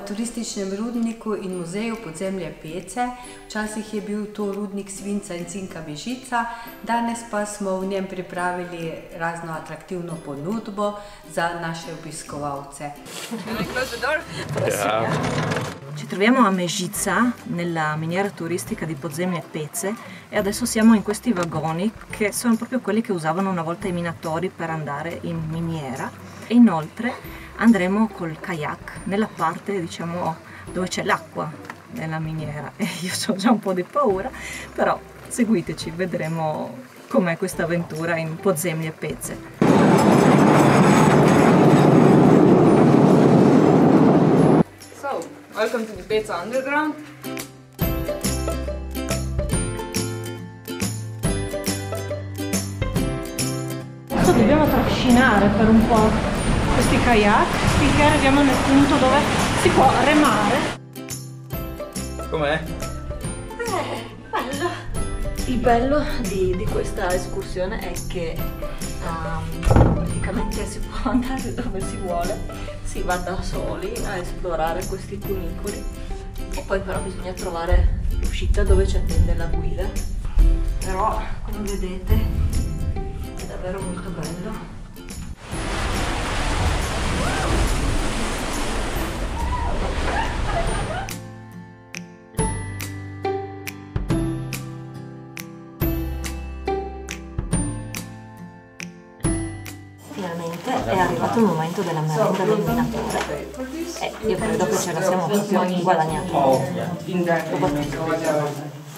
turističnem rudniku in muzeju podzemlje Pece. Včasih je bil to rudnik svinca in cinka Mežica, danes pa smo v njem pripravili razno atraktivno ponudbo za naše obiskovalce. Ci troviamo a Mežica, nella miniera turistica di Podzemlje Pece, e adesso siamo in questi vagoni che sono proprio quelli che usavano una volta i minatori per andare in miniera, e inoltre andremo col kayak nella parte, diciamo, dove c'è l'acqua nella miniera, e io ho già un po' di paura, però seguiteci, vedremo com'è questa avventura in Podzemlje Pece. So, welcome to the Pece Underground. Adesso dobbiamo trascinare per un po' questi kayak finché arriviamo nel punto dove si può remare. Com'è? Bello! Il bello di questa escursione è che praticamente si può andare dove si vuole, si va da soli a esplorare questi cunicoli e poi però bisogna trovare l'uscita dove ci attende la guida. Però, come vedete, è davvero molto bello. Finalmente è arrivato il momento della merenda del minatore e io credo che ce la siamo proprio guadagnata.